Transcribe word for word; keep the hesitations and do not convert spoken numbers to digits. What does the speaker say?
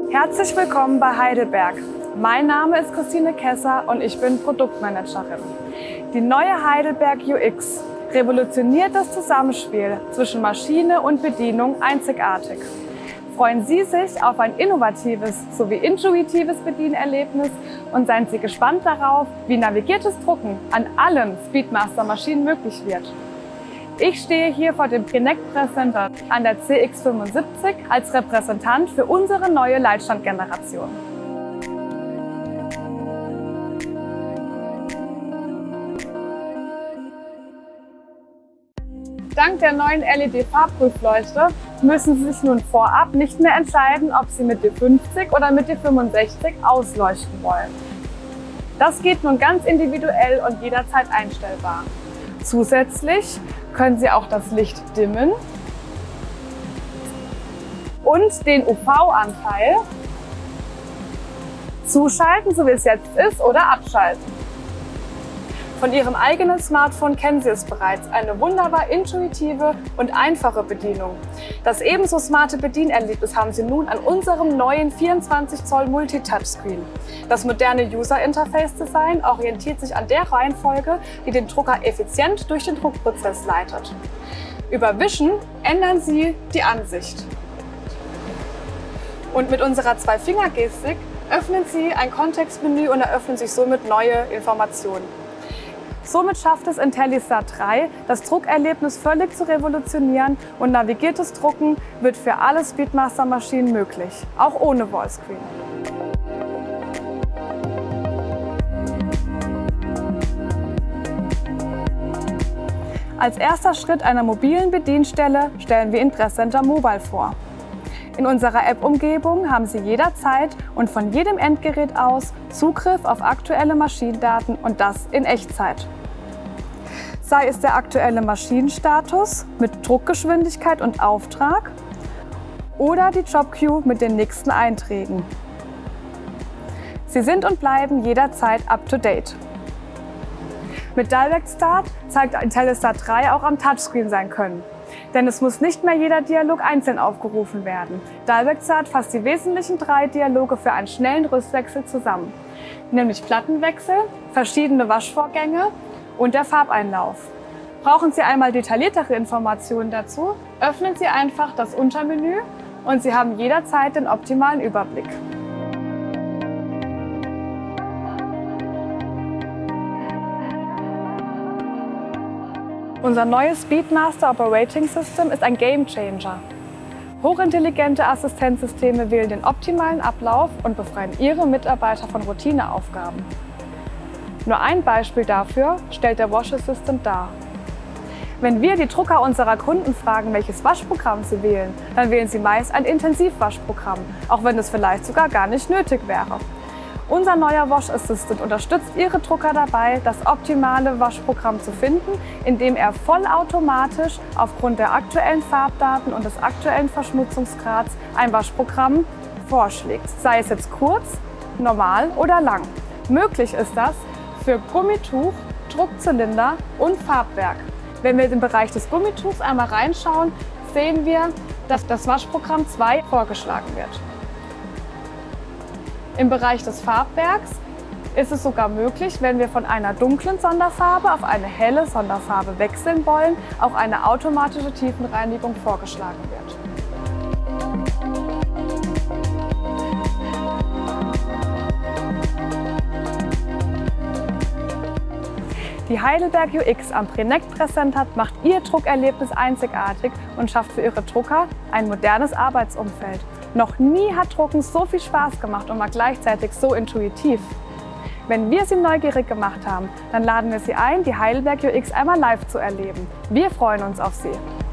Herzlich willkommen bei Heidelberg. Mein Name ist Christine Kesser und ich bin Produktmanagerin. Die neue Heidelberg U X revolutioniert das Zusammenspiel zwischen Maschine und Bedienung einzigartig. Freuen Sie sich auf ein innovatives sowie intuitives Bedienerlebnis und seien Sie gespannt darauf, wie navigiertes Drucken an allen Speedmaster-Maschinen möglich wird. Ich stehe hier vor dem Prinect Presscenter an der C X fünfundsiebzig als Repräsentant für unsere neue Leitstandgeneration. Dank der neuen L E D-Farbprüfleuchte müssen Sie sich nun vorab nicht mehr entscheiden, ob Sie mit D fünfzig oder mit D fünfundsechzig ausleuchten wollen. Das geht nun ganz individuell und jederzeit einstellbar. Zusätzlich können Sie auch das Licht dimmen und den U V-Anteil zuschalten, so wie es jetzt ist, oder abschalten. Von Ihrem eigenen Smartphone kennen Sie es bereits, eine wunderbar intuitive und einfache Bedienung. Das ebenso smarte Bedienerlebnis haben Sie nun an unserem neuen vierundzwanzig Zoll Multi-Touchscreen. Das moderne User-Interface-Design orientiert sich an der Reihenfolge, die den Drucker effizient durch den Druckprozess leitet. Über Wischen ändern Sie die Ansicht. Und mit unserer Zwei-Finger-Gestik öffnen Sie ein Kontextmenü und eröffnen sich somit neue Informationen. Somit schafft es Directstart drei, das Druckerlebnis völlig zu revolutionieren und navigiertes Drucken wird für alle Speedmaster-Maschinen möglich, auch ohne Wallscreen. Als erster Schritt einer mobilen Bedienstelle stellen wir Ihnen Presscenter Mobile vor. In unserer App-Umgebung haben Sie jederzeit und von jedem Endgerät aus Zugriff auf aktuelle Maschinendaten und das in Echtzeit. Sei es der aktuelle Maschinenstatus mit Druckgeschwindigkeit und Auftrag oder die Job-Queue mit den nächsten Einträgen. Sie sind und bleiben jederzeit up-to-date. Mit Directstart zeigt Directstart drei auch am Touchscreen sein Können. Denn es muss nicht mehr jeder Dialog einzeln aufgerufen werden. Directstart fasst die wesentlichen drei Dialoge für einen schnellen Rüstwechsel zusammen, nämlich Plattenwechsel, verschiedene Waschvorgänge und der Farbeinlauf. Brauchen Sie einmal detailliertere Informationen dazu, öffnen Sie einfach das Untermenü und Sie haben jederzeit den optimalen Überblick. Unser neues Speedmaster Operating System ist ein Gamechanger. Hochintelligente Assistenzsysteme wählen den optimalen Ablauf und befreien Ihre Mitarbeiter von Routineaufgaben. Nur ein Beispiel dafür stellt der Wash Assistant dar. Wenn wir die Drucker unserer Kunden fragen, welches Waschprogramm sie wählen, dann wählen sie meist ein Intensivwaschprogramm, auch wenn es vielleicht sogar gar nicht nötig wäre. Unser neuer Wash Assistant unterstützt Ihre Drucker dabei, das optimale Waschprogramm zu finden, indem er vollautomatisch aufgrund der aktuellen Farbdaten und des aktuellen Verschmutzungsgrads ein Waschprogramm vorschlägt, sei es jetzt kurz, normal oder lang. Möglich ist das für Gummituch, Druckzylinder und Farbwerk. Wenn wir in den Bereich des Gummituchs einmal reinschauen, sehen wir, dass das Waschprogramm zwei vorgeschlagen wird. Im Bereich des Farbwerks ist es sogar möglich, wenn wir von einer dunklen Sonderfarbe auf eine helle Sonderfarbe wechseln wollen, auch eine automatische Tiefenreinigung vorgeschlagen wird. Die Heidelberg U X am Prinect Presscenter macht Ihr Druckerlebnis einzigartig und schafft für Ihre Drucker ein modernes Arbeitsumfeld. Noch nie hat Drucken so viel Spaß gemacht und war gleichzeitig so intuitiv. Wenn wir Sie neugierig gemacht haben, dann laden wir Sie ein, die Heidelberg U X einmal live zu erleben. Wir freuen uns auf Sie!